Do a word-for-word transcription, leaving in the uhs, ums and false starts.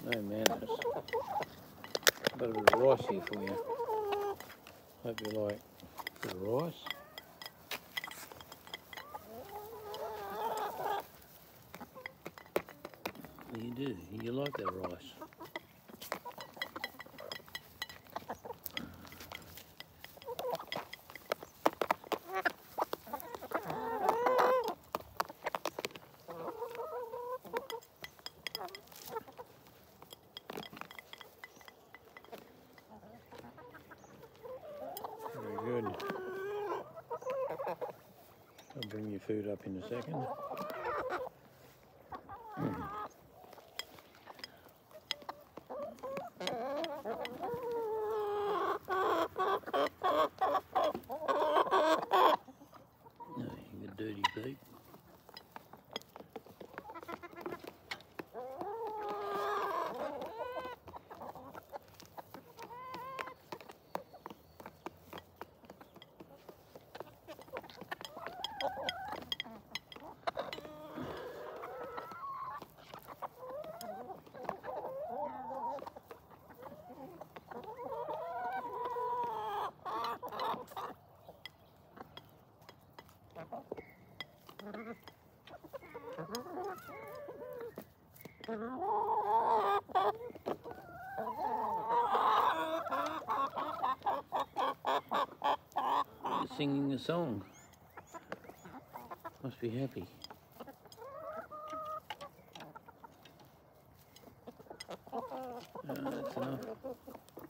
No manners. Got a bit of rice here for you. Hope you like the rice. You do. You like that rice. Very good. I'll bring your food up in a second. No, you got dirty feet. You're singing a song. Must be happy. Uh, that's enough.